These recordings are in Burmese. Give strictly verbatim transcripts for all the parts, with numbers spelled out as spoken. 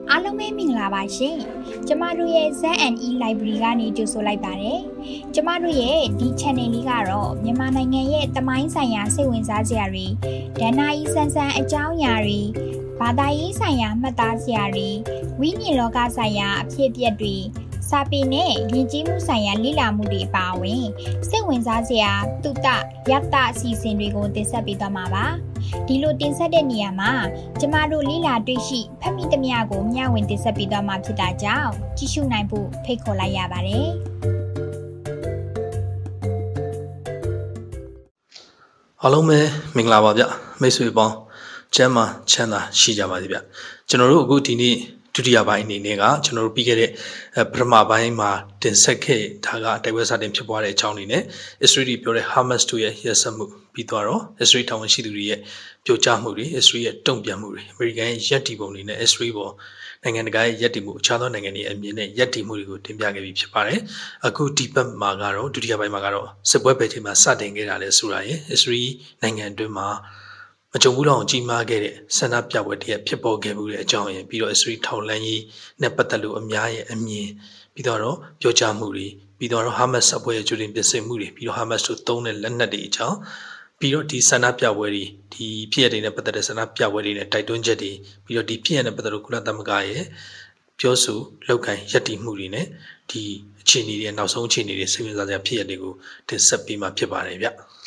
အားလုံးပဲမင်္ဂလာပါရှင်ကျမတို့ရဲ့ Z and E Library ကနေကြိုဆိုလိုက်ပါတယ်ကျမတို့ရဲ့ဒီ channel လေးကတော့မြန်မာနိုင်ငံရဲ့သမိုင်းဆိုင်ရာစိတ်ဝင်စားစရာတွေဒဏ္ဍာရီဆန်းဆန်းအကြောင်းအရာတွေဘာသာရေးဆိုင်ရာမှတ်သားစရာတွေဝိညာဉ်လောကဆိုင်ရာအဖြစ်အပျက်တွေစာပေနဲ့ယဉ်ကျေးမှုဆိုင်ရာလေ့လာမှုတွေပါဝင်စိတ်ဝင်စားစရာတုတရတအစီအစဉ်တွေကိုတင်ဆက်ပေးသွားမှာပါဒီလိုတင်ဆက်တဲ့နေရာမှာကျမတို့လေ့လာတွေ့ရှိဖတ်မိသမျှကိုမျှဝေတင်ဆက်ပေးသွားမှာဖြစ်တာကြောင့်ကြည့်ရှုနိုင်ဖို့ဖိတ်ခေါ်လိုက်ရပါတယ်အားလုံးပဲမင်္ဂလာပါဗျမိတ်ဆွေပေါင်းကျမ်းမာချမ်းသာရှိကြပါစေဗျကျွန်တော်တို့အခုဒီနေ့ဒုတိယပိုင်းအနေနဲ့ကကျွန်တော်တို့ပြီးခဲ့တဲ့ပထမပိုင်းမှာတင်ဆက်ခဲ့ဒါကတိုက်ပွဲစတင်ဖြစ်ပွားတဲ့အကြောင်းတွေနဲ့ Israel ပြောတဲ့ Hamas တို့ရဲ့ရက်စက်မှုပြီးသွားတော့ Israel ထောင်ဝင်ရှိသူတွေရဲ့ပြိုကျမှုတွေ Israel ရဲ့တုံ့ပြန်မှုတွေ American ရဲ့ရက်တီပုံတွေနဲ့ Israel ပေါ်နိုင်ငံတကာရဲ့ရက်တီမှုအခြားသောနိုင်ငံတွေအမြင်နဲ့ရက်တီမှုတွေကိုတင်ပြခဲ့ပြီးဖြစ်ပါတယ်အခုဒီဘက်မှာကတော့ဒုတိယပိုင်းမှာကတော့စစ်ပွဲပဲချိန်မှာစတင်ခဲ့တာလဲဆိုတာရယ် Israel နိုင်ငံအတွင်းမှာမကြုံဘူးလောက်ကြီးမားခဲ့တဲ့ဆန္ဒပြပွဲတည်းဖြစ်ပေါ်ခဲ့မှုတဲ့အကြောင်းရင်းပြီးတော့ Israel ထောက်လှမ်းရေးနဲ့ပတ်သက်လို့အများရဲ့အမြင်ပြီးတော့ပြောကြားမှုတွေပြီးတော့ Hamas အဖွဲ့ရဲ့ကြိုတင်ပြင်ဆင်မှုတွေပြီးတော့ Hamas တို့သုံးတဲ့လက်နက်တွေအကြောင်းပြီးတော့ဒီဆန္ဒပြပွဲတွေဒီဖြစ်ရတဲ့နဲ့ပတ်သက်တဲ့ဆန္ဒပြပွဲတွေနဲ့တိုက်တွန်းချက်တွေပြီးတော့ဒီဖြစ်ရတဲ့ပတ်သက်လို့ကုလသမဂ္ဂရဲ့ပြောဆိုလောက်ကန်ယက်တီမှုတွေနဲ့ဒီအခြေအနေတွေနောက်ဆုံးအခြေအနေတွေစိတ်ဝင်စားစရာဖြစ်ရတွေကိုတင်ဆက်ပေးမှာဖြစ်ပါတယ်ဗျ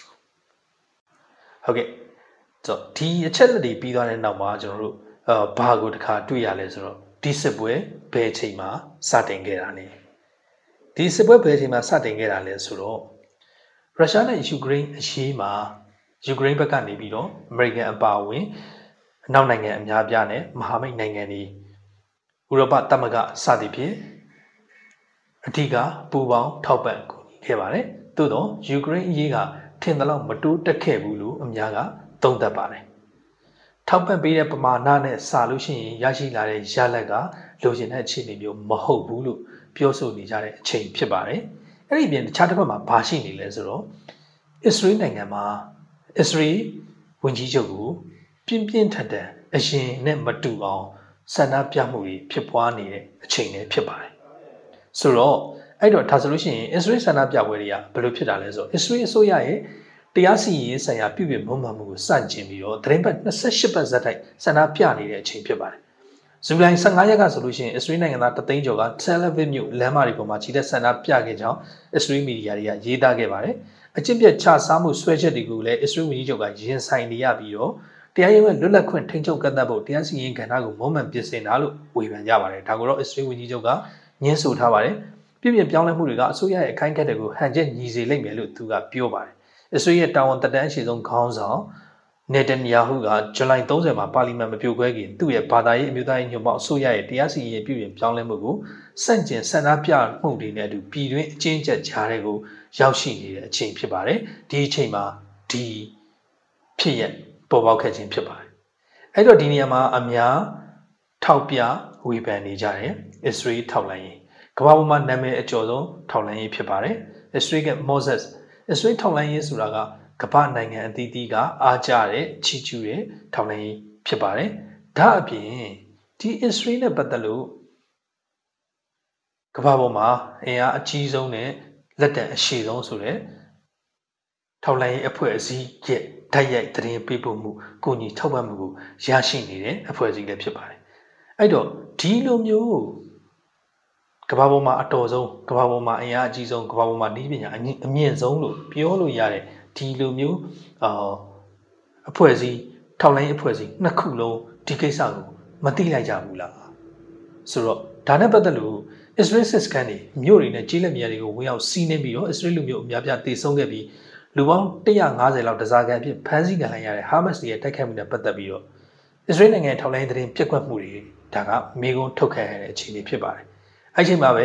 ဟုတ်ကဲ့ဆိုတော့ဒီအချက်လက်တွေပြီးသွားတဲ့နောက်မှာကျွန်တော်တို့အာဘာကိုတခါတွေ့ရလဲဆိုတော့ဒီစစ်ပွဲဘယ်အချိန်မှာစတင်ခဲ့တာလဲဒီစစ်ပွဲဘယ်အချိန်မှာစတင်ခဲ့တာလဲဆိုတော့ရုရှားနဲ့ယူကရိန်းအရေးမှာယူကရိန်းဘက်ကနေပြီးတော့အမေရိကန်အပါအဝင်အနောက်နိုင်ငံအများပြားနဲ့မဟာမိတ်နိုင်ငံတွေဥရောပသမဂ္ဂစသည်ဖြင့်အထူးကပူးပေါင်းထောက်ပံ့ကူညီခဲ့ပါတယ်သို့တော့ယူကရိန်းအရေးကထင်သလောက်မတိုးတက်ခဲ့ဘူးလို့အများကသုံးသပ်ပါတယ်ထောက်ပံ့ပေးတဲ့ပမာဏနဲ့စာလို့ရှိရင်ရရှိလာတဲ့ရလဒ်ကလိုချင်တဲ့အခြေအနေမျိုးမဟုတ်ဘူးလို့ပြောဆိုနေကြတဲ့အချိန်ဖြစ်ပါတယ်အဲ့ဒီပြင်တခြားတစ်ဖက်မှာဘာရှိနေလဲဆိုတော့အစ္စရေးနိုင်ငံမှာအစ္စရေးဝန်ကြီးချုပ်ကိုပြင်းပြင်းထန်ထန်အရင်နဲ့မတူအောင်ဆန္ဒပြမှုတွေဖြစ်ပွားနေတဲ့အချိန်လည်းဖြစ်ပါတယ်ဆိုတော့အဲ့တော့ဒါဆိုလို့ရှိရင်အစ္စရေးဆန္ဒပြပွဲတွေကဘယ်လိုဖြစ်တာလဲဆိုတော့အစ္စရေးအစိုးရရဲ့တရားစီရင်ရေးဆိုင်ရာပြုပြင်မွမ်းမံမှုကိုစတင်ပြီးတော့သတင်းပတ်နှစ်十八ပတ်ဇက်တိုက်ဆန္ဒပြနေတဲ့အချိန်ဖြစ်ပါတယ်။ဇူလိုင်十五ရက်ကဆိုလို့ရှိရင်အစ္စရေးနိုင်ငံသားတသိန်းကျော်က Tel Aviv မြို့လမ်းမတွေပေါ်မှာခြေတက်ဆန္ဒပြခဲ့ကြောင်းအစ္စရေးမီဒီယာတွေကရေးသားခဲ့ပါတယ်။အကျင့်ပြတ်ချစားမှုဆွဲချက်တွေကိုလည်းအစ္စရေးဝန်ကြီးချုပ်ကရင်ဆိုင်နေရပြီးတော့တရားရေးရဲ့လွတ်လပ်ခွင့်ထိန်းချုပ်ကန့်သတ်ဖို့တရားစီရင်ရေးကဏ္ဍကိုမွမ်းမံပြင်ဆင်တာလို့ဝေဖန်ကြပါတယ်။ဒါကိုတော့အစ္စရေးဝန်ကြီးချုပ်ကညှင်းဆိုထားပါတယ်။ပြည်ပြင်ပြောင်းလဲမှုတွေကအစိုးရရဲ့အခိုင်အမာတွေကိုဟန်ချက်ညီစေလိမ့်မယ်လို့သူကပြောပါတယ်အစ္စရေးရဲ့တာဝန်တက်တန်းအရှိဆုံးခေါင်းဆောင်နေတန်ယာဟုကဇူလိုင်၃၀မှာပါလီမန်မပြိုကွဲခင်သူ့ရဲ့ဘာသာရေးအမျိုးသားရေးညွှန်ပေါင်းအစိုးရရဲ့တရားစီရင်ရေးပြုပြင်ပြောင်းလဲမှုကိုစန့်ကျင်ဆန္ဒပြမှုတွေနဲ့အတူပြည်တွင်းအကျဉ်းချက်ကြားတွေကိုရောက်ရှိနေတဲ့အချိန်ဖြစ်ပါတယ်ဒီအချိန်မှာဒီဖြစ်ရပေါ်ပေါက်ခဲ့ခြင်းဖြစ်ပါတယ်အဲ့တော့ဒီနေရာမှာအများထောက်ပြဝေဖန်နေကြတယ်အစ္စရေးထောက်လှမ်းရေးကမ္ဘာပေါ်မှာနာမည်အကျော်ဆုံးထောက်လှမ်းရေးဖြစ်ပါတယ်အစ္စရေးက Mosesအစ္စရေးထောက်လှမ်းရေးဆိုတာကကမ္ဘာနိုင်ငံအသီးသီးကအားကြတဲ့ချီးကျူးတဲ့ထောက်လှမ်းရေးဖြစ်ပါတယ်။ဒါအပြင်ဒီအစ္စရေးနဲ့ပတ်သက်လို့ကမ္ဘာပေါ်မှာအင်အားအကြီးဆုံးနဲ့လက်တံအရှိဆုံးဆိုတဲ့ထောက်လှမ်းရေးအဖွဲ့အစည်းရဲ့ဓာတ်ရိုက်သတင်းပေးပို့မှုကိုညီထောက်ပံ့မှုကိုရရှိနေတဲ့အဖွဲ့အစည်းလည်းဖြစ်ပါတယ်။အဲ့တော့ဒီလိုမျိုးကမ္ဘာပေါ်မှာအတော်ဆုံးကမ္ဘာပေါ်မှာအင်အားအကြီးဆုံးကမ္ဘာပေါ်မှာနည်းပညာအမြင့်ဆုံးလို့ပြောလို့ရတဲ့ဒီလိုမျိုးအာအဖွဲ့အစည်းထောက်လှမ်းရေးအဖွဲ့အစည်းနှစ်ခုလုံးဒီကိစ္စကိုမသိလိုက်ကြဘူးလားဆိုတော့ဒါနဲ့ပတ်သက်လို့ Israel စစ်စခန်းတွေမြို့တွေနဲ့ကြီးလက်မြတွေကိုဝင်ရောက်စီးနှင်းပြီးတော့ Israel လူမျိုးအများပြားတေဆုံးခဲ့ပြီးလူပေါင်းone hundred fiftyလောက်တစားကန်အဖြစ်ဖမ်းဆီးခံလိုက်ရတဲ့ Hamas ရဲ့တိုက်ခိုက်မှုနဲ့ပတ်သက်ပြီးတော့ Israel နိုင်ငံထောက်လှမ်းရေးသတင်းပြက်ကွက်မှုတွေဒါကမေးခွန်းထုတ်ခဲ့ရတဲ့အခြေအနေဖြစ်ပါတယ်အဲ့ချိန်မှာပဲ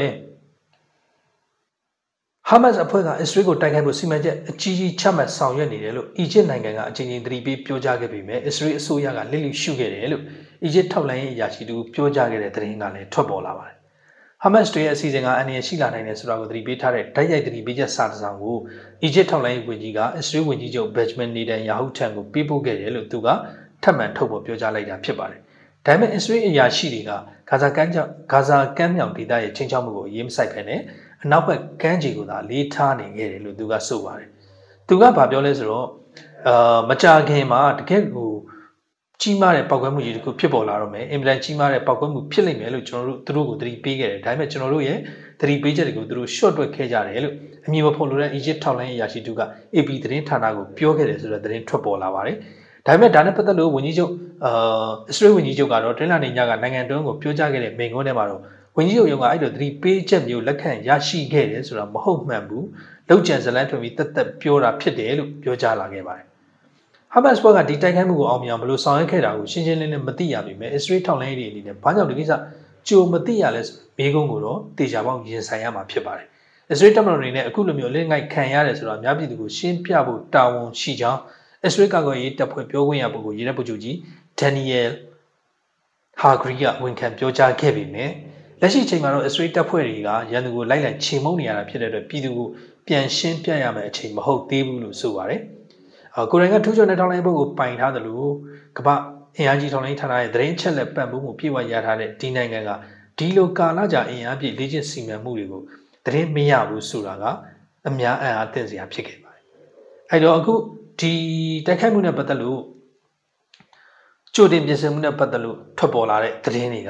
Hamas အဖွဲ့ကအစ္စရေးကိုတိုက်ခိုက်ဖို့စီမံချက်အကြီးကြီးချမှတ်ဆောင်ရွက်နေတယ်လို့အီဂျစ်နိုင်ငံကအကြိမ်ကြိမ်သတိပေးပြောကြားခဲ့ပေမဲ့အစ္စရေးအစိုးရကလစ်လျူရှုခဲ့တယ်လို့အီဂျစ်ထောက်လှမ်းရေးအရာရှိတူပြောကြားခဲ့တဲ့သတင်းကလည်းထွက်ပေါ်လာပါတယ်။ Hamas တွေရဲ့အစီအစဉ်ကအန္တရာယ်ရှိလာနိုင်တယ်ဆိုတာကိုသတိပေးထားတဲ့ဓာတ်ရိုက်သတိပေးချက်စာတစ်စောင်ကိုအီဂျစ်ထောက်လှမ်းရေးဝန်ကြီးကအစ္စရေးဝန်ကြီးချုပ် Benjamin Netanyahu ထံကိုပေးပို့ခဲ့တယ်လို့သူကထပ်မံထုတ်ဖော်ပြောကြားလိုက်တာဖြစ်ပါတယ်။ဒါပေမဲ့ Israel အရာရှိတွေကဂါဇာကမ်းကြောင့်ဂါဇာကမ်းမြောင်ဒေသရဲ့ချင်းချောက်မှုကိုရေးမဆိုင်ပဲနဲ့အနောက်ဘက်ကမ်းခြေကိုသာလေးထားနေခဲ့တယ်လို့သူကဆိုပါတယ်သူကဘာပြောလဲဆိုတော့အာမကြာခင်မှာတကယ်ကိုကြီးမားတဲ့ပောက်ကွဲမှုကြီးတစ်ခုဖြစ်ပေါ်လာတော့မယ်အင်မတန်ကြီးမားတဲ့ပောက်ကွဲမှုဖြစ်လိမ့်မယ်လို့ကျွန်တော်တို့သူတို့ကိုသတိပေးခဲ့တယ်ဒါပေမဲ့ကျွန်တော်တို့ရဲ့သတိပေးချက်တွေကိုသူတို့ short တွက်ခဲ့ကြတယ်လို့အမည်မဖော်လို့တဲ့ Egypt ထောက်လိုင်းအရာရှိတူက A P သတင်းဌာနကိုပြောခဲ့တယ်ဆိုတဲ့သတင်းထွက်ပေါ်လာပါတယ်ဒါပေမဲ့ဒါနဲ့ပတ်သက်လို့ဝန်ကြီးချုပ်အာအစ္စရေးဝန်ကြီးချုပ်ကတော့တနင်္လာနေ့ညကနိုင်ငံတွင်းကိုပြောကြားခဲ့တဲ့မိန့်ခွန်းထဲမှာတော့ဝန်ကြီးချုပ်ရုံးကအဲ့လိုသတိပေးချက်မျိုးလက်ခံရရှိခဲ့တယ်ဆိုတာမဟုတ်မှန်ဘူးလောက်ကျန်ဇလန်းထွင်ပြီးတက်တက်ပြောတာဖြစ်တယ်လို့ပြောကြားလာခဲ့ပါတယ်ဟာမတ်စ်ဘောကဒီတိုက်ခိုက်မှုကိုအောင်မြင်အောင်ဘယ်လိုဆောင်ရွက်ခဲ့တာကိုရှင်းရှင်းလင်းလင်းမသိရပေမဲ့အစ္စရေးထောက်လိုင်းရေးတွေအနေနဲ့ဘာကြောင့်ဒီကိစ္စကြိုမသိရလဲမေးခွန်းကိုတော့တေချာပေါင်းရင်ဆိုင်ရမှာဖြစ်ပါတယ်အစ္စရေးတပ်မတော်အနေနဲ့အခုလိုမျိုးအလင်းငိုက်ခံရတယ်ဆိုတာအများပြည်သူကိုရှင်းပြဖို့တာဝန်ရှိကြောင်းအစ္စရေးကာကွယ်ရေးတပ်ဖွဲ့ပြောခွင့်ရပုဂ္ဂိုလ်ရေတပ်ဗိုလ်ချုပ်ကြီးဒန်နီယယ်ဟာဂရီကဝန်ခံပြောကြားခဲ့ပေမဲ့လက်ရှိအချိန်မှာတော့အစ္စရေးတပ်ဖွဲ့တွေကရန်သူကိုလိုက်လံချေမှုန်းနေရတာဖြစ်တဲ့အတွက်ပြည်သူကိုပြန်ရှင်းပြရမယ့်အချိန်မဟုတ်သေးဘူးလို့ဆိုပါတယ်။ကိုရိုင်ကထူးချွန်တဲ့ထောက်လိုင်းဘုတ်ကိုပိုင်ထားတယ်လို့ကမ္ဘာအင်အားကြီးထောက်လိုင်းဌာနရဲ့သတင်းချက်လက်ပံ့ပိုးမှုပြေဝရထားတဲ့ဒီနိုင်ငံကဒီလိုကာလကြာအင်အားပြည့်လေ့ကျင့်စီမံမှုတွေကိုသတင်းမရဘူးဆိုတာကအများအံ့အားသင့်စရာဖြစ်ခဲ့ပါတယ်။အဲတော့အခုဒီတိုက်ခိုက်မှုနဲ့ပတ်သက်လို့ကြိုတင်ပြင်ဆင်မှုနဲ့ပတ်သက်လို့ထွက်ပေါ်လာတဲ့သတင်းတွေက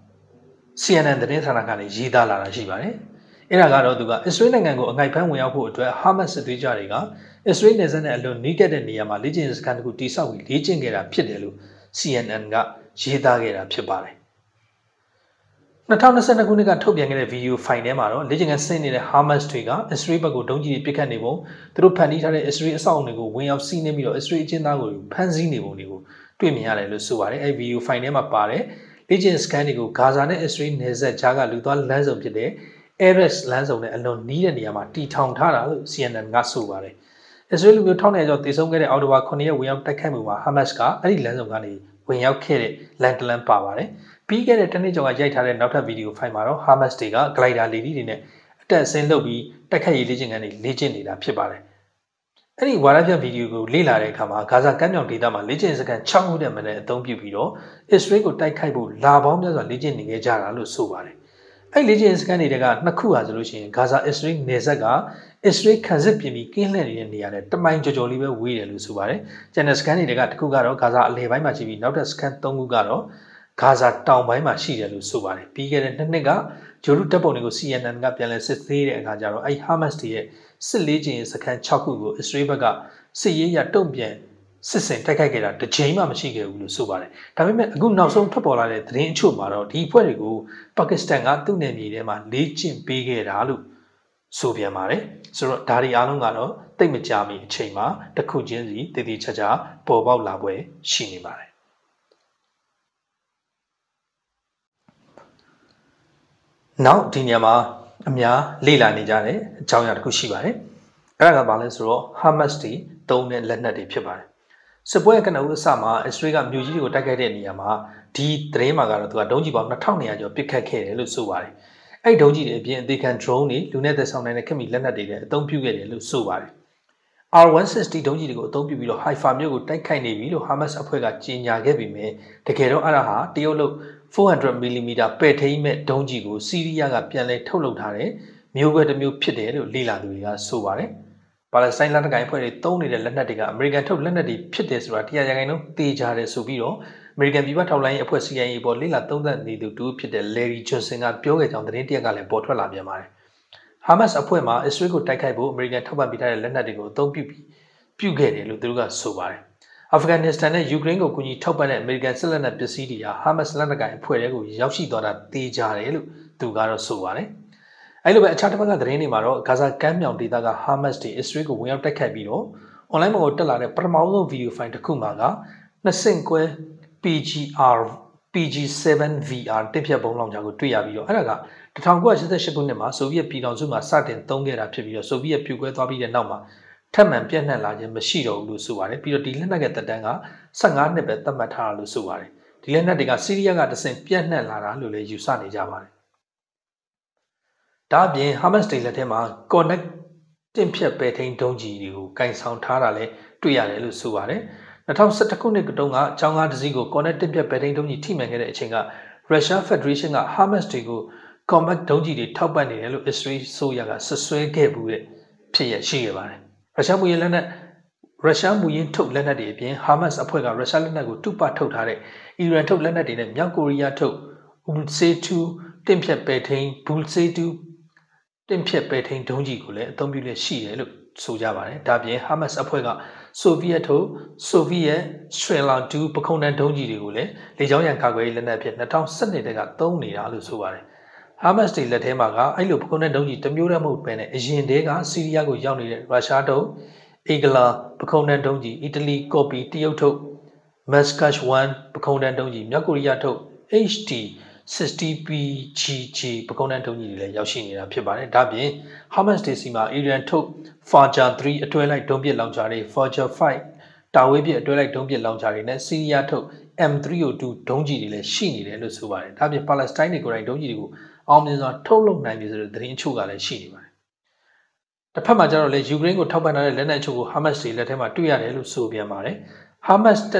C N N သတင်းဌာနကနေရေးသားလာတာရှိပါတယ်။အဲ့ဒါကတော့သူကအစ္စရေးနိုင်ငံကိုအငိုက်ဖမ်းဝင်ရောက်ဖို့အတွက်ဟာမတ်စစ်သွေးကြတွေကအစ္စရေးနယ်စပ်နဲ့အလွန်နီးကပ်တဲ့နေရာမှာလေ့ကျင့်စခန်းတစ်ခုတိစောက်ပြီးလေ့ကျင့်ခဲ့တာဖြစ်တယ်လို့ C N N ကရေးသားခဲ့တာဖြစ်ပါတယ်။၂၀၂၂ခုနှစ်ကထုတ်ပြန်ခဲ့တဲ့ဗီဒီယိုဖိုင်ထဲမှာတော့လေ့ကျင့်ခန်းဆင်းနေတဲ့ဟာမတ်တွေကအစ္စရေးဘက်ကိုဒုံးကျည်တွေပစ်ခတ်နေပုံသူတို့ဖန်တီးထားတဲ့အစ္စရေးအဆောက်အအုံတွေကိုဝင်ရောက်စီးနှင်းပြီးတော့အစ္စရေးအကျဉ်းသားကိုဖမ်းဆီးနေပုံတွေကိုတွေ့မြင်ရတယ်လို့ဆိုပါတယ်။အဲဒီဗီဒီယိုဖိုင်ထဲမှာပါတယ်လေ့ကျင့်စခန်းတွေကိုဂါဇာနဲ့အစ္စရေးနယ်စပ်ကြားကလူသွားလမ်းစုံဖြစ်တဲ့ Eres လမ်းစုံနဲ့အလွန်နီးတဲ့နေရာမှာတီထောင်ထားတာလို့ C N N ကဆိုပါတယ်။အစ္စရေးလူမျိုးထောက်နယ်ကျော်တည်ဆုံခဲ့တဲ့အော်တိုဘာခုနှစ်ရက်ဝင်ရောက်တိုက်ခိုက်မှုမှာဟာမတ်ကအဲ့ဒီလမ်းစုံကနေဝင်ရောက်ခဲ့တဲ့လန်တလန်ပါပါတယ်။ပြီးခဲ့တဲ့တနေ့ကျော်ကရိုက်ထားတဲ့နောက်ထပ်ဗီဒီယိုဖိုင်မှာတော့ဟာမတ်တွေကဂလိုင်ဒါလေဒီတွေနဲ့အတက်အဆင်းလုပ်ပြီးတိုက်ခိုက်ရေးလေ့ကျင့်ခန်းတွေလေ့ကျင့်နေတာဖြစ်ပါတယ်။အဲ့ဒီဝါရပြဗီဒီယိုကိုလေ့လာတဲ့အခါမှာဂါဇာကမ်းမြောင်ဒေသမှာလေ့ကျင့်စခန်း၆ခုတည်းမှလည်းအသုံးပြုပြီးတော့အစ္စရေးကိုတိုက်ခိုက်ဖို့လာပေါင်းများစွာလေ့ကျင့်နေကြကြတာလို့ဆိုပါတယ်။အဲ့လေ့ကျင့်စခန်းတွေကနှစ်ခုဟာဆိုလို့ရှိရင်ဂါဇာအစ္စရေးနယ်စပ်ကအစ္စရေးခံစစ်ပြင်ပြီးကင်းလှည့်နေတဲ့နေရာနဲ့တမိုင်ကြော်ကြော်လေးပဲဝေးတယ်လို့ဆိုပါတယ်။ကျန်တဲ့စခန်းတွေကတစ်ခုကတော့ဂါဇာအလယ်ပိုင်းမှာရှိပြီးနောက်တဲ့စခန်းသုံးခုကတော့ဂါဇာတောင်ပိုင်းမှာရှိတယ်လို့ဆိုပါတယ်။ပြီးခဲ့တဲ့နှစ်နှစ်ကဂျိုရုတပ်ပုံတွေကို C N N ကပြန်လည်စစ်ဆေးတဲ့အခါကျတော့အဲ့ဟာမတ်တွေရဲ့စစ်လေးကျင်စခန်း၆ခုကိုအစ္စရေးဘက်ကစစ်ရေးရတုံ့ပြန်စစ်စင်တိုက်ခိုက်ခဲ့တာတစ်ချိန်မှမရှိခဲ့ဘူးလို့ဆိုပါတယ်။ဒါပေမဲ့အခုနောက်ဆုံးထွက်ပေါ်လာတဲ့သတင်းအချို့မှာတော့ဒီအဖွဲ့တွေကိုပါကစ္စတန်ကသူ့နယ်မြေထဲမှာလေ့ကျင့်ပေးခဲ့တာလို့ဆိုပြန်ပါတယ်။ဆိုတော့ဒါတွေအားလုံးကတော့တိတ်မကြမီအချိန်မှာတစ်ခုချင်းစီတည်တည်ချာချာပေါ်ပေါက်လာပွဲရှိနေပါတယ်။နောက်ဒီညမှာအများလေ့လာနေကြတဲ့အကြောင်းအရာတစ်ခုရှိပါတယ်။အဲ့ဒါကဘာလဲဆိုတော့ Hamas တွေတုံးတဲ့လက်နက်တွေဖြစ်ပါတယ်။စစ်ပွဲကနဦးအစမှာအစ္စရေးကမြို့ကြီးတွေကိုတိုက်ခိုက်တဲ့နေရာမှာဒီသတင်းမှာကတော့သူကဒုံးကျည်ပေါင်းနှစ်ထောင်နှစ်ရာကျော်ပစ်ခတ်ခဲ့တယ်လို့ဆိုပါတယ်။အဲ့ဒုံးကျည်တွေအပြင်အသေးခံ drone တွေလူနဲ့သက်ဆောင်နိုင်တဲ့ခေတ်မီလက်နက်တွေလည်းအသုံးပြုခဲ့တယ်လို့ဆိုပါတယ်။ R one sixty ဒုံးကျည်တွေကိုအသုံးပြုပြီးတော့ Haifa မြို့ကိုတိုက်ခိုက်နေပြီလို့ Hamas အဖွဲ့ကကြေညာခဲ့ပေမဲ့တကယ်တော့အဲ့ဒါဟာတရုတ်လို့four hundred millimeter ပဲ့ထိန်းမဲ့ဒုံးကျည်ကိုစီးရီးယားကပြန်လည်ထုတ်လုပ်ထားတဲ့မျိုးကွဲတစ်မျိုးဖြစ်တယ်လို့လေ့လာသူတွေကဆိုပါတယ်။ပါလက်စတိုင်းလက်နက်ကိုင်အဖွဲ့တွေသုံးနေတဲ့လက်နက်တွေကအမေရိကန်ထုတ်လက်နက်တွေဖြစ်တယ်ဆိုတာတရားရဂိုင်လုံးသိကြတယ်ဆိုပြီးတော့အမေရိကန်ပြည်ပထောက်လိုင်းအဖွဲ့ C I A ပေါ်လေ့လာသုံးသပ်နေသူတူဖြစ်တဲ့ Larry Johnson ကပြောခဲ့ကြောင်းသတင်းတရက်ကလည်းပေါ်ထွက်လာပြန်ပါတယ်။ Hamas အဖွဲ့မှာအစ္စရေးကိုတိုက်ခိုက်ဖို့အမေရိကန်ထောက်ပံ့ပေးထားတဲ့လက်နက်တွေကိုအသုံးပြုပြီးပြုခဲ့တယ်လို့သူတို့ကဆိုပါတယ်။ အာဖဂန်နစ္စတန်နဲ့ယူကရိန်းကိုကူညီထောက်ပံ့တဲ့အမေရိကန်စစ်လက်နက်ပစ္စည်းတွေဟာဟာမတ်စ်လက်နက်ကိုင်အဖွဲ့တွေကိုရောက်ရှိသွားတာသိကြတယ်လို့သူကတော့ဆိုပါတယ်။အဲဒီလိုပဲအခြားတစ်ဖက်ကသတင်းတွေမှာတော့ဂါဇာကမ်းမြောင်ဒေသကဟာမတ်စ်တွေအစ္စရေးကိုဝင်ရောက်တိုက်ခိုက်ပြီးတော့အွန်လိုင်းပေါ်တက်လာတဲ့ပထမဆုံးဗီဒီယိုဖိုင်တစ်ခုမှာကနှစ်ဆင့်ကွဲ P G R P G seven V R တစ်ဖြတ်ဘုံလောင်ချာကိုတွေ့ရပြီးတော့အဲ့ဒါကnineteen eighty-eightခုနှစ်မှာဆိုဗီယက်ပြည်ထောင်စုမှာစတင်သုံးခဲ့တာဖြစ်ပြီးတော့ဆိုဗီယက်ပြိုကွဲသွားပြီးတဲ့နောက်မှာထပ်မံပြန့်နှံ့လာခြင်းမရှိတော့ဘူးလို့ဆိုပါတယ်ပြီးတော့ဒီလက်နက်ကတက်တန်းကfifteenနှစ်ပဲသတ်မှတ်ထားတာလို့ဆိုပါတယ်ဒီလက်နက်တွေကဆီးရီးယားကတဆင့်ပြန့်နှံ့လာတာလို့လည်းယူဆနေကြပါတယ်ဒါအပြင် Hamas တွေလက်ထဲမှာ Connect တင်ဖြတ်ပဲထိန်းဒုံးကြီးတွေကိုကင်ဆောင်ထားတာလည်းတွေ့ရတယ်လို့ဆိုပါတယ် 2011ခုနှစ်တုန်းကကျောင်းသားတစ်စီးကို Cornet တင်ပြပဲထိန်းဒုံးကြီးထိမှန်ခဲ့တဲ့အချိန်က Russia Federation က Hamas တွေကို combat ဒုံးကြီးတွေထောက်ပံ့နေတယ်လို့ Israel ဆိုရကဆွဆွဲခဲ့မှုတဲ့ဖြစ်ရရှိခဲ့ပါတယ်။ Russia မူရင်းလက်နက်ရုရှားမူရင်းထုတ်လက်နက်တွေအပြင် Hamas အဖွဲ့ကရုရှားလက်နက်ကိုတုပထုတ်ထားတဲ့အီရန်ထုတ်လက်နက်တွေနဲ့မြောက်ကိုရီးယားထုတ် Bulse-two တင့်ဖြတ်ပဲထိန်း Bulse-two တင့်ဖြတ်ပဲထိန်းဒုံးကြီးကိုလည်းအသုံးပြုလက်ရှိတယ်လို့ဆိုကြပါတယ်။ဒါပြင် Hamas အဖွဲ့ကဆိုဗီယက်ထုတ်ဆိုဗီယက် Strela-two ပခုံးတန်းဒုံးကြီးတွေကိုလည်းလေကြောင်းရန်ကာကွယ်ရေးလက်နက်ဖြစ်2012တက်ကသုံးနေတာလို့ဆိုပါတယ်။ Hamas တွေလက်ထဲမှာကအဲ့လိုပခုံးတန်းဒုံးကြီးတစ်မျိုးတည်းမဟုတ်ပဲနဲ့အရင်တည်းကဆီးရီးယားကိုရောက်နေတဲ့ရုရှားထုတ်Igla ပခုံးတန်းဒုံးကြီးအီတလီကော်ပီတရုတ်ထုတ် Maskash-one ပခုံးတန်းဒုံးကြီးမြောက်ကိုရီးယားထုတ် H T sixty P G G ပခုံးတန်းဒုံးကြီးတွေလည်းရောက်ရှိနေတာဖြစ်ပါတယ်။ဒါပြင် Hamas တွေစီမှာအီရန်ထုတ် Fajar-three အတွဲလိုက်ဒုံးပစ်လောင်ချာတွေ Fajar-five တာဝေးပစ်အတွဲလိုက်ဒုံးပစ်လောင်ချာတွေနဲ့ဆီးရီးယားထုတ် M three oh two ဒုံးကြီးတွေလည်းရှိနေတယ်လို့ဆိုပါတယ်။ဒါပြင်ပါလက်စတိုင်းတွေကိုယ်တိုင်ဒုံးကြီးတွေကိုအောင်မြင်စွာထုတ်လုပ်နိုင်ပြီဆိုတဲ့သတင်းအချို့ကလည်းရှိနေပါတယ်။တစ်ဖက်မှာကျတော့လေယူကရိန်းကိုထောက်ပံ့ထားတဲ့လက်နက်အချို့ကို Hamas တွေလက်ထဲမှာတွေ့ရတယ်လို့ဆိုပြန်ပါတယ်။ Hamas တက်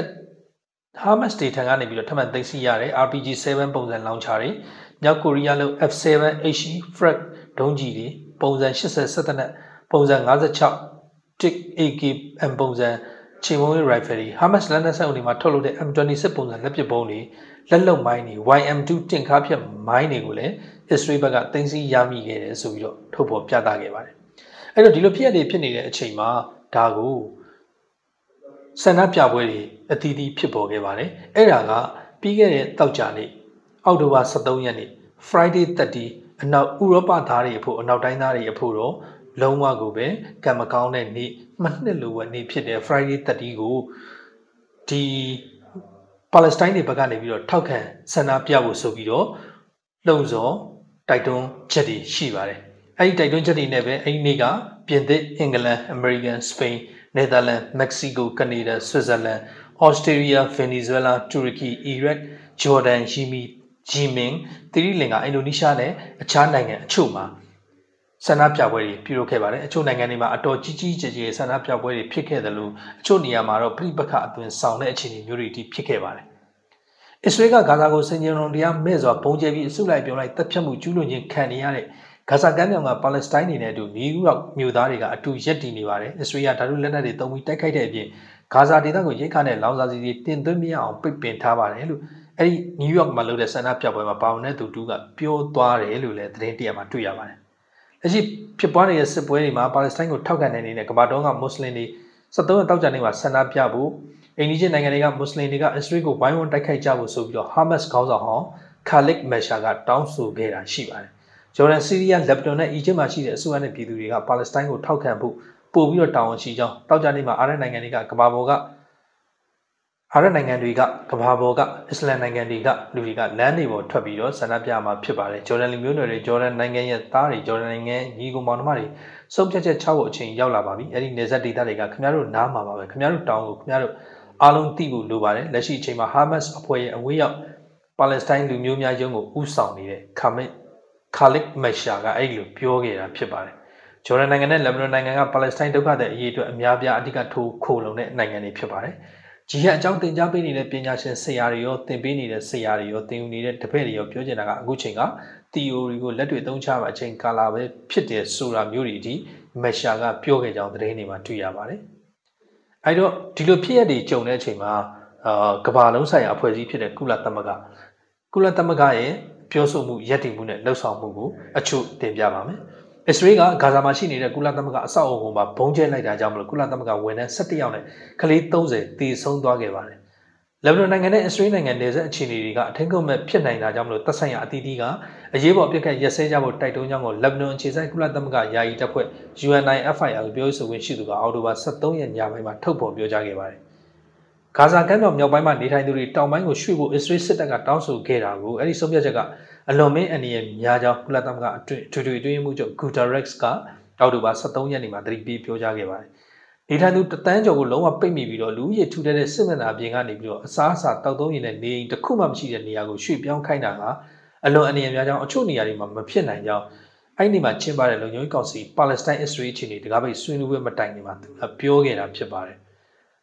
Hamas တွေထံကနေပြီးတော့ထပ်မံသိမ်းဆည်းရတဲ့ R P G seven ပုံစံလောင်ချာတွေမြောက်ကိုရီးယားလုံး F seven H E Frag ဒုံးကြီးတွေပုံစံeightyစက်တနက်ပုံစံfifty-six တစ် A K M ပုံစံချိန်မုံရေး rifle တွေ Hamas လက်နက်စက်အုပ်တွေမှာထုတ်လုပ်တဲ့ M twenty-six ပုံစံလက်ပစ်ဗုံးတွေလက်လုံမိုင်းတွေ Y M two တင်ကားဖြတ်မိုင်းတွေကိုလည်း Israel ဘက်ကသိမ်းဆည်းရမိခဲ့တယ်ဆိုပြီးတော့ထုတ်ဖော်ပြသခဲ့ပါတယ်။အဲ့တော့ဒီလိုဖြစ်ရတဲ့ဖြစ်နေတဲ့အချိန်မှာဒါကိုဆန္ဒပြပွဲတွေအသီးသီးဖြစ်ပေါ်ခဲ့ပါတယ်။အဲ့ဒါကပြီးခဲ့တဲ့တောက်ကြနေ့အောက်တိုဘာseventeenရက်နေ့ Friday thirty အနောက်ဥရောပသားတွေအဖို့အနောက်တိုင်းသားတွေအဖို့တော့လုံးဝကိုပဲကံမကောင်းတဲ့နေ့မနှစ်လိုဝက်နေ့ဖြစ်တဲ့ Friday thirtyကိုဒီပါလက်စတိုင်းတွေဘက်ကနေပြီးတော့ထောက်ခံဆန္ဒပြဖို့ဆိုပြီးတော့လုံစော်တိုက်တွန်းချက်တွေရှိပါတယ်။အဲဒီတိုက်တွန်းချက်တွေနဲ့ပဲအဲဒီနေ့ကပြင်သစ်အင်္ဂလန်အမေရိကန်စပိန်နယ်သာလန်မက္ကဆီကိုကနေဒါဆွစ်ဇာလန်ဩစတြေးလျဗင်နီဇွဲလားတူရကီအီရတ်ဂျော်ဒန်ယီမီဂျီမင်သီရိလင်္ကာအင်ဒိုနီးရှားနဲ့အခြားနိုင်ငံအချို့မှာဆန္ဒပြပွဲတွေပြုလုပ်ခဲ့ပါတယ်အချို့နိုင်ငံတွေမှာအတော်ကြီးကြီးကျယ်ကျယ်ဆန္ဒပြပွဲတွေဖြစ်ခဲ့တယ်လို့အချို့နေရာမှာတော့ပြိပခအသွင်ဆောင်တဲ့အခြေအနေမျိုးတွေဖြစ်ခဲ့ပါတယ်အစ္စရေးကဂါဇာကိုစင်ကြယ်လွန်တရားမဲ့စွာပုံကျဲပြီးအစုလိုက်ပြောင်းလိုက်တပ်ဖြတ်မှုကျူးလွန်ခြင်းခံနေရတဲ့ဂါဇာကမ်းမြောင်ကပါလက်စတိုင်းတွေနဲ့အတူနယူးယောက်မြို့သားတွေကအတူရက်တည်နေပါတယ်အစ္စရေးကဓာတုလက်နက်တွေတုံးပြီးတိုက်ခိုက်တဲ့အပြင်ဂါဇာဒေသကိုရိတ်ခါနဲ့လောင်စာဆီတွေတင်သွင်းမရအောင်ပိတ်ပင်ထားပါတယ်လို့အဲ့ဒီနယူးယောက်မှာလုပ်တဲ့ဆန္ဒပြပွဲမှာပါဝင်တဲ့သူတူကပြောသွားတယ်လို့လည်းသတင်းတရမှာတွေ့ရပါတယ်လက်ရှိဖြစ်ပွားနေတဲ့စစ်ပွဲတွေမှာပါလက်စတိုင်းကိုထောက်ခံတဲ့အနေနဲ့ကမ္ဘာတော်ကမွတ်စလင်တွေseventeenရက်တောက်ကြနေမှာဆန္ဒပြဖို့အိန္ဒိယနိုင်ငံတွေကမွတ်စလင်တွေကအစ္စရေးကိုဝိုင်းဝန်းတိုက်ခိုက်ကြဖို့ဆိုပြီးတော့ Hamas ခေါင်းဆောင်ဟောင်း Khalid Mesha ကတောင်းဆိုခဲ့တာရှိပါတယ်ဂျော်ဒန်ဆီးရီးယားလက်ဘနွန်နဲ့အီဂျစ်မှာရှိတဲ့အစိုးရနဲ့ပြည်သူတွေကပါလက်စတိုင်းကိုထောက်ခံဖို့ပို့ပြီးတော့တောင်းဝန်ရှိကြောင်းတောက်ကြနေမှာအာရပ်နိုင်ငံတွေကကမ္ဘာပေါ်ကအာရပ်နိုင်ငံတွေကကမ္ဘာပေါ်ကအစ္စလမ်နိုင်ငံတွေကလူတွေကလမ်းတွေပေါ်ထွက်ပြီးတော့ဆန္ဒပြမှာဖြစ်ပါတယ်ဂျော်ဒန်လူမျိုးတွေဂျော်ဒန်နိုင်ငံရဲ့သားတွေဂျော်ဒန်နိုင်ငံညီကိုမောင်နှမတွေစုံဖြတ်ချက်ချဖို့အချိန်ရောက်လာပါပြီအဲ့ဒီနေဆက်ဒေသတွေကခင်ဗျားတို့နားမှာပါပဲခင်ဗျားတို့တောင်းကိုခင်ဗျားတို့အားလုံးသိဖို့လိုပါတယ်လက်ရှိအချိန်မှာ Hamas အဖွဲ့ရဲ့အဝေးရောက်ပါလက်စတိုင်းလူမျိုးများယုံကိုဥဆောင်နေတဲ့ Khalid Khalid Mesha ကအဲ့လိုပြောခဲ့တာဖြစ်ပါတယ်ဂျော်ဒန်နိုင်ငံနဲ့လက်ဘနွန်နိုင်ငံကပါလက်စတိုင်းဒုက္ခသည်အရေးအတွက်အများပြားအဓိကထိုးခိုလုံတဲ့နိုင်ငံတွေဖြစ်ပါတယ်ဂျီဟက်အကြောင်းသင်ကြားပေးနေတဲ့ပညာရှင်ဆရာတွေရောသင်ပေးနေတဲ့ဆရာတွေရောသင်ယူနေတဲ့တပည့်တွေရောပြောချင်တာကအခုချိန်က theory ကိုလက်တွေ့သုံးချမှာအချိန်ကာလပဲဖြစ်တယ်ဆိုတာမျိုးတွေဒီ Mesha ကပြောခဲ့ကြောင်းသတင်းတွေမှာတွေ့ရပါတယ်အဲ့တော့ဒီလိုဖြစ်ရတဲ့ကြုံတဲ့အချိန်မှာအာကမ္ဘာလုံးဆိုင်ရာအဖွဲ့အစည်းဖြစ်တဲ့ကုလသမဂ္ဂကုလသမဂ္ဂရဲ့ပြောဆိုမှုရည်တည်မှုနဲ့လှုပ်ဆောင်မှုကိုအချို့တင်ပြပါမယ်အစ္စရေးကဂါဇာမှာရှိနေတဲ့ကုလသမဂ္ဂအဆောက်အအုံမှာဘုံကျဲလိုက်တာကြောင့်မလို့ကုလသမဂ္ဂဝန်ထမ်းseventeenယောက်နဲ့ကလေးthirtyသေဆုံးသွားခဲ့ပါတယ်လက်ဘနွန်နိုင်ငံနဲ့အစ္စရေးနိုင်ငံနယ်စပ်အခြေအနေတွေကအထင်ကုန်မဲ့ဖြစ်နိုင်တာကြောင့်မလို့သက်ဆိုင်ရာအသီးသီးကအရေးပေါ်အပြစ်ခတ်ရက်စဲကြဖို့တိုက်တွန်းကြောင်းကိုလက်ဘနွန်အခြေစိုက်ကုလသမဂ္ဂယာယီတပ်ဖွဲ့ U N I F I L ပြောရေးဆိုခွင့်ရှိသူကအောက်တိုဘာseventeenရက်ညပိုင်းမှာထုတ်ဖော်ပြောကြားခဲ့ပါတယ်ဂါဇာကမ်းမြောင်မြောက်ပိုင်းမှာနေထိုင်သူတွေတောင်ပိုင်းကိုရွှေ့ဖို့အစ္စရေးစစ်တပ်ကတောင်းဆိုခဲ့တာကိုအဲ့ဒီဆုံးဖြတ်ချက်ကအလွန်မင်းအန္တရာယ်များကြောင်းကုလသမဂ္ဂအတွင်းထွေထွေအတွင်းမှုချုပ် Guterres ကအောက်တိုဘာseventeenရက်နေ့မှာသတိပေးပြောကြားခဲ့ပါတယ်။နေထိုင်သူတသန်းကျော်ကိုလုံးဝပိတ်မိပြီးတော့လူဦးရေထူထပ်တဲ့စစ်မှန်တာအပြင်ကနေပြီးတော့အစားအစာတောက်သုံးရည်နဲ့နေအိမ်တစ်ခုမှမရှိတဲ့နေရာကိုရွှေ့ပြောင်းခိုင်းတာကအလွန်အန္တရာယ်များကြောင်းအချို့နေရာတွေမှာမဖြစ်နိုင်ကြောင်းအဲ့ဒီမှာကျင်းပတဲ့လုံခြုံရေးကောင်စီပါလက်စတိုင်းအစ္စရေးအခြေအနေတကားပိတ်ဆွေးနွေးပွဲမတိုင်ခင်မှာသူကပြောခဲ့တာဖြစ်ပါတယ်။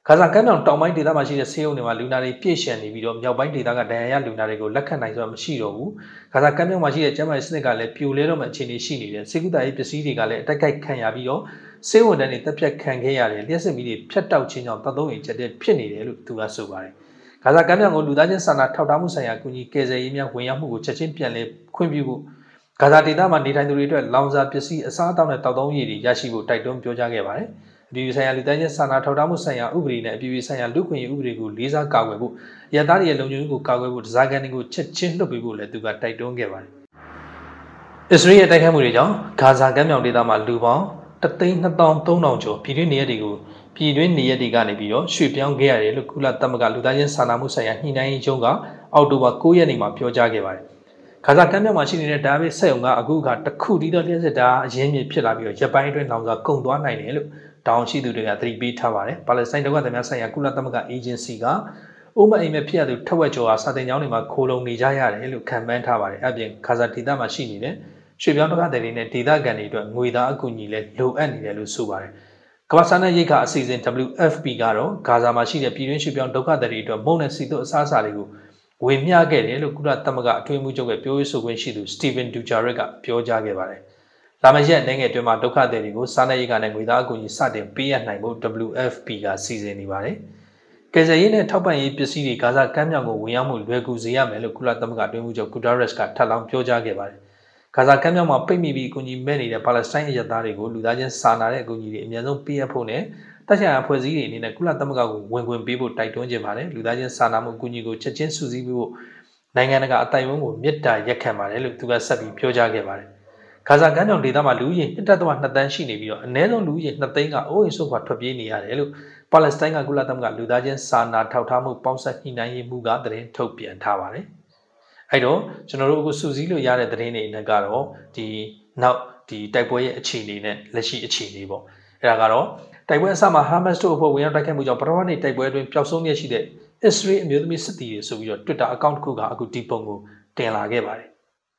ခါဇာကမ်းမြောင်တောင်ပိုင်းဒေသမှာရှိတဲ့ဆေးရုံတွေမှာလူနာတွေပြည့်ရှံနေပြီးတော့မြောက်ပိုင်းဒေသကဒဏ်ရာရလူနာတွေကိုလက်ခံနိုင်စွာမရှိတော့ဘူးခါဇာကမ်းမြောင်မှာရှိတဲ့ကျန်းမာရေးစနစ်ကလည်းပြိုလဲတော့မှအခြေအနေရှိနေတယ်စေကူတာရေးပစ္စည်းတွေကလည်းအတိုက်ခိုက်ခံရပြီးတော့ဆေးဝန်ထမ်းတွေတပ်ဖြတ်ခံခဲ့ရတယ်လျှက်စစ်မီးတွေဖြတ်တောက်ခြင်းကြောင့်တပ်သုံးရင်ချက်တဲ့ဖြစ်နေတယ်လို့သူကဆိုပါတယ်ခါဇာကမ်းမြောင်ကိုလူသားချင်းစာနာထောက်ထားမှုဆိုင်ရာအကူအညီကယ်ဆယ်ရေးများဝင်ရောက်မှုကိုချက်ချင်းပြန်လည်ခွင့်ပြုဖို့ဂါဇာဒေသမှာနေထိုင်သူတွေအတွက်လောင်စာပစ္စည်းအစားအသောက်နဲ့တောက်သုံးရည်တွေရရှိဖို့တိုက်တွန်းပြောကြားခဲ့ပါတယ်အပြည်ပြည်ဆိုင်ရာလူသားချင်းစာနာထောက်ထားမှုဆိုင်ရာဥပဒေနဲ့အပြည်ပြည်ဆိုင်ရာလူ့ခွင့်ရေးဥပဒေကိုလေးစားကာကွယ်ဖို့ရသားတွေရဲ့လုံခြုံရေးကိုကာကွယ်ဖို့ဒဇာကန်တွေကိုချက်ချင်းလွှတ်ပေးဖို့လည်းသူကတိုက်တွန်းခဲ့ပါတယ်အစ္စရေးရဲ့တိုက်ခိုက်မှုတွေကြောင့်ဂါဇာကမ်းမြောင်ဒေသမှာလူပေါင်းတသိန်းနှစ်သောင်းသုံးထောင်ကျော်ပြည်တွင်းနေရတွေကိုပြည်တွင်းနေရတွေကနေပြီးတော့ရွှေ့ပြောင်းခဲ့ရတယ်လို့ကုလသမဂ္ဂလူသားချင်းစာနာမှုဆိုင်ရာညှိနှိုင်းရေးရုံးကအောက်တိုဘာ၉ရက်နေ့မှာပြောကြားခဲ့ပါတယ်ခါဇာကမ်းမြောင်မှာရှိနေတဲ့ဒါဗစ်ဆက်ုံကအခုကတခုတည်းသောလျှက်စစ်တာအရင်းမြစ်ဖြစ်လာပြီးတော့ရပ်ပိုင်းအတွင်းလောင်စာကုန်သွားနိုင်တယ်လို့တောင်းရှိသူတွေကသတိပေးထားပါတယ်ပါလက်စတိုင်းဒုက္ခသည်များဆိုင်ရာကုလသမဂ္ဂအေဂျင်စီကအိုမအိမ်မဲ့ဖြစ်ရသူထက်ဝက်ကျော်ဟာစာတင်ကျောင်းတွေမှာခိုးလုံနေကြရတယ်လို့ခံမှန်းထားပါတယ်အပြင်ခါဇာဒေသမှာရှိနေတဲ့ရွှေပြောင်းဒုက္ခသည်တွေနဲ့ဒေသခံတွေအတွက်ငွေသားအကူအညီလည်းလိုအပ်နေတယ်လို့ဆိုပါတယ်ကမ္ဘာ့စားနပ်ရိက္ခာအစီအစဉ် W F P ကတော့ဂါဇာမှာရှိတဲ့ပြည်တွင်းရွှေပြောင်းဒုက္ခသည်တွေအတွက်မုန့်နဲ့စီတို့အစားအစာတွေကိုဝေမျှခဲ့တယ်လို့ကုလသမဂ္ဂအတွင်းမှုချုပ်ရဲ့ပြောရေးဆိုခွင့်ရှိသူ Steven Dujarric ကပြောကြားခဲ့ပါတယ်။လာမယ့်ရက်နိုင်ငံအတွင်းမှာဒုက္ခသည်တွေကိုစားနပ်ရိက္ခာနဲ့ငွေသားအကူအညီစတင်ပေးအပ်နိုင်ဖို့ W F P ကစီစဉ်နေပါတယ်။ကယ်ဆယ်ရေးနဲ့ထောက်ပံ့ရေးပစ္စည်းတွေဂါဇာကမ်းမြောင်ကိုဝင်ရောက်မှုလွယ်ကူစေရမယ်လို့ကုလသမဂ္ဂအတွင်းမှုချုပ် Guterres ကထပ်လောင်းပြောကြားခဲ့ပါတယ်။ဂါဇာကမ်းမြောင်မှာပိတ်မိပြီးအကူအညီမဲ့နေတဲ့ပါလက်စတိုင်းအရပ်သားတွေကိုလူသားချင်းစာနာတဲ့အကူအညီတွေအများဆုံးပေးအပ်ဖို့နဲ့တပ်ဆိုင်ရာအဖွဲ့အစည်းတွေအနေနဲ့ကုလသမဂ္ဂကိုဝင်ခွင့်ပေးဖို့တိုက်တွန်းခြင်းပါတယ်လူသားချင်းစာနာမှုအကူအညီကိုချက်ချင်းစုစည်းပြီးဖို့နိုင်ငံတကာအတိုင်းအဝန်ကိုမြစ်တာရက်ခံပါတယ်လို့သူကဆက်ပြီးပြောကြားခဲ့ပါတယ်ဂါဇာကမ်းမြောင်ဒေသမှာလူဦးရေတစ်တက်တော့နှစ်တန်းရှိနေပြီးတော့အနည်းဆုံးလူဦးရေနှစ်သိန်းကအိုးအိမ်ဆုတ်ခွာထွက်ပြေးနေရတယ်လို့ပါလက်စတိုင်းကကုလသမဂ္ဂလူသားချင်းစာနာထောက်ထားမှုပေါင်းစပ်ညှိနှိုင်းရေးမှုကသတင်းထုတ်ပြန်ထားပါတယ်အဲ့တော့ကျွန်တော်တို့အခုစုစည်းလို့ရတဲ့သတင်းတွေနဲ့ကတော့ဒီနောက်ဒီတိုက်ပွဲရဲ့အခြေအနေနဲ့လက်ရှိအခြေအနေပေါ့အဲ့ဒါကတော့တိုက်ပွဲအစမှာဟာမတ်စ်တို့အဖွဲ့ဝင်ရောက်တိုက်ခိုက်မှုကြောင့်ပထမနေ့တိုက်ပွဲအတွင်းပျောက်ဆုံးရရှိတဲ့အစ္စရေးအမျိုးသမီးစစ်သည်တွေဆိုပြီးတော့ Twitter account တစ်ခုကအခုဒီပုံကိုတင်လာခဲ့ပါတယ်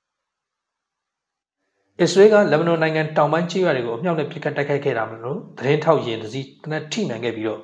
အစ္စရေးကလက်ဘနွန်နိုင်ငံတောင်ပိုင်းကျေးရွာတွေကိုအမြောက်နဲ့ပစ်ခတ်တိုက်ခိုက်ခဲ့တာမလို့သတင်းထောက်ရင်တစည်းတနက်ထိမှန်ခဲ့ပြီးတော့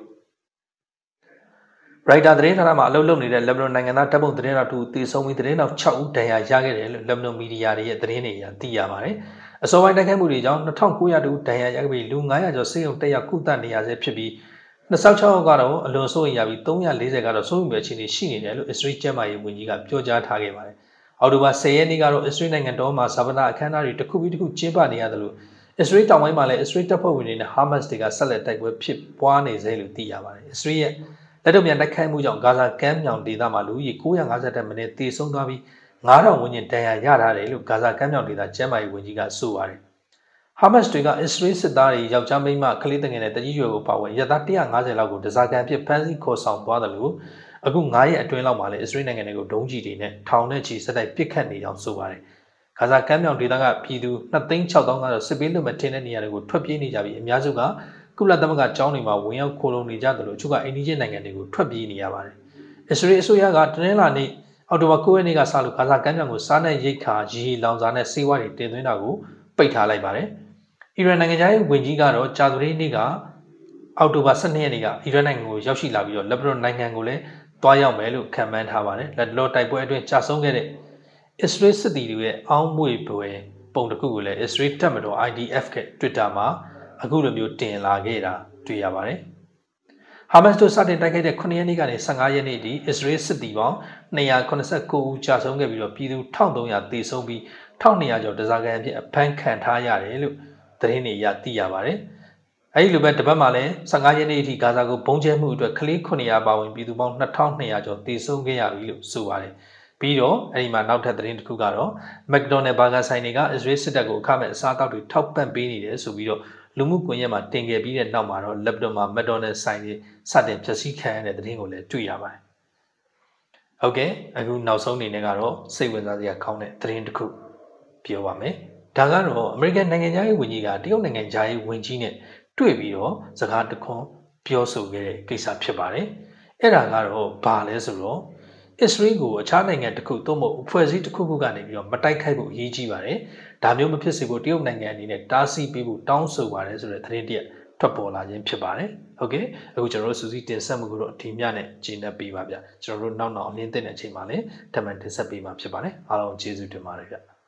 ရိုက်တာသတင်းဌာနမှာအလုပ်လုပ်နေတဲ့လက်ဘနွန်နိုင်ငံသားတပ်ပုံသတင်းတော်တူတေဆုံးပြီးသတင်းတော်၆ဦးဒဏ်ရာရခဲ့တယ်လို့လက်ဘနွန်မီဒီယာတွေရဲ့သတင်းတွေအရသိရပါတယ်အစောပိုင်းတိုက်ခိုက်မှုတွေကြောင့်၂၉၀၀တူဒဏ်ရာရခဲ့ပြီးလူ၅၀၀ကျော်ဆေးရုံတက်ရောက်ကုသနေရဆဲဖြစ်ပြီး၂၆ယောက်ကတော့အလွန်စိုးရိမ်ရပြီး၃၄၀ကတော့စိုးရိမ်ပဲအခြေအနေရှိနေတယ်လို့အစ္စရေးကျန်းမာရေးဝန်ကြီးကပြောကြားထားခဲ့ပါတယ်အောက်တိုဘာ၁၀ရက်နေ့ကတော့အစ္စရေးနိုင်ငံတော်မှာဇာဗနာအခမ်းအနားတွေတစ်ခုပြီးတစ်ခုကျင်းပနေရတယ်လို့အစ္စရေးတောင်ပိုင်းမှာလည်းအစ္စရေးတပ်ဖွဲ့ဝင်တွေနဲ့ဟာမတ်စ်တွေကဆက်လက်တိုက်ပွဲဖြစ်ပွားနေစေလို့သိရပါတယ်အစ္စရေးရဲ့လက်တော့ပြန်တိုက်ခိုက်မှုကြောင့်ဂါဇာကမ်းမြောင်ဒေသမှာလူဦးရေ၉၅၀တက်မင်းတေဆုံးသွားပြီး၅ထောင်ဝန်းကျင်ဒဏ်ရာရထားတယ်လို့ဂါဇာကမ်းမြောင်ဒေသကျန်းမာရေးဝန်ကြီးကဆိုပါတယ်ဟာမတ်စ်တွေကအစ္စရေးစစ်သားတွေယောက်ျားမိန်းမကလေးငယ်နဲ့တကြီးရွယ်ကိုပါဝင်ရသား၁၅၀လောက်ကိုဒဇာကန်ဖြစ်ဖမ်းဆီးခေါ်ဆောင်သွားတယ်လို့အခု၅ရက်အတွင်းလောက်မှာလည်းအစ္စရေးနိုင်ငံတွေကိုဒုံးကျည်တွေနဲ့ထောင်နဲ့ချီဆက်တိုက်ပစ်ခတ်နေကြောင်းဆိုပါတယ်ဂါဇာကမ်းမြောင်ဒေသကပြည်သူ၂သိန်း၆သောင်းကတော့စစ်ပေးလွတ်မထင်းတဲ့နေရာတွေကိုထွက်ပြေးနေကြပြီးအများစုကကုလသမဂ္ဂကျောင်းတွေမှာဝင်ရောက်ခိုလုံနေကြတယ်လို့အချို့ကအိန္ဒိယနိုင်ငံတွေကိုထွက်ပြေးနေရပါတယ်အစ္စရေးအစိုးရကတနင်္လာနေ့အောက်တိုဘာ၉ရက်နေ့ကစလို့ဂါဇာကမ်းမြောင်ကိုစားနပ်ရိက္ခာရေလောင်စာနဲ့ဆေးဝါးတွေတင်သွင်းတာကိုပိတ်ထားလိုက်ပါတယ်အီရန်နိုင်ငံသားရဲ့ဝန်ကြီးကတော့ကြာသပတေးနေ့ကအောက်တိုဘာ၁၂ရက်နေ့ကအီရန်နိုင်ငံကိုရောက်ရှိလာပြီးတော့လက်ဘနွန်နိုင်ငံကိုလည်းတွားရောက်မယ်လို့ခံမှန်းထားပါတယ်လက်လောတိုက်ပွဲအတွင်းကြာဆုံးခဲ့တဲ့အစ္စရေးစစ်သည်တွေရဲ့အောင်းမွေပွဲပုံတစ်ခုကိုလည်းအစ္စရေးတပ်မတော် I D F က Twitter မှာအခုလိုမျိုးတင်လာခဲ့တာတွေ့ရပါတယ်ဟာမတ်စ်တို့စတင်တိုက်ခိုက်တဲ့ခုနှစ်ရက်နေ့ကနေ၁၅ရက်နေ့ထိအစ္စရေးစစ်သည်ပေါင်း၂၇၉ဦးကြာဆုံးခဲ့ပြီးတော့ပြည်သူ၁၃၀၀သေဆုံးပြီး၁၂၀၀ကျော်ဒဇာကန်အဖြစ်အဖမ်းခံထားရတယ်လို့သတင်းတွေအရသိရပါတယ်။အဲဒီလိုပဲတပတ်မှလည်း၁၅ရက်နေ့အထိဂါဇာကိုဘုံကျဲမှုအတွက်ကလေး900ပါဝင်ပြည်သူပေါင်း၂၂၀၀ကျော်သေဆုံးခဲ့ရပြီလို့ဆိုပါတယ်။ပြီးတော့အဲဒီမှာနောက်ထပ်သတင်းတစ်ခုကတော့မက်ဒိုနယ်ဘာဂါဆိုင်တွေကအစ္စရေးစစ်တပ်ကိုအခမဲ့အစားအသောက်တွေထောက်ပံ့ပေးနေတယ်ဆိုပြီးတော့လူမှုကွန်ရက်မှာတင်ခဲ့ပြီးတဲ့နောက်မှာတော့လက်ဘနွန်မှာမက်ဒိုနယ်ဆိုင်တွေစတင်ဖျက်ဆီးခံရတဲ့သတင်းကိုလည်းတွေ့ရပါတယ်။ဟုတ်ကဲ့အခုနောက်ဆုံးအနေနဲ့ကတော့စိတ်ဝင်စားစရာကောင်းတဲ့သတင်းတစ်ခုပြောပါမယ်။ဒါကတော့အမေရိကန်နိုင်ငံသားရေးဝန်ကြီးကတရုတ်နိုင်ငံသားရေးဝန်ကြီးနဲ့တွေ့ပြီးတော့စကားတခွန်းပြောဆိုခဲ့တဲ့ကိစ္စဖြစ်ပါတယ်။အဲ့ဒါကတော့ဘာလဲဆိုတော့အစ္စရေးကိုအခြားနိုင်ငံတစ်ခုသို့မဟုတ်အဖွဲ့အစည်းတစ်ခုခုကနေပြီးတော့မတိုက်ခိုက်ဖို့အရေးကြီးပါတယ်။ဒါမျိုးမဖြစ်စေဖို့တရုတ်နိုင်ငံအနေနဲ့တားဆီးပေးဖို့တောင်းဆိုပါတယ်ဆိုတဲ့သတင်းတရက်ထွက်ပေါ်လာခြင်းဖြစ်ပါတယ်ဟုတ်ကဲ့အခုကျွန်တော်တို့စူးစီးတင်ဆက်မှုကိုတော့ဒီညနဲ့ဂျင်းနဲ့ပေးပါဗျကျွန်တော်တို့နောက်နောက်အမြင်သိတဲ့အချိန်မှာလည်းထပ်မံတင်ဆက်ပေးမှာဖြစ်ပါတယ်အားလုံးကျေးဇူးတင်ပါတယ်ဗျ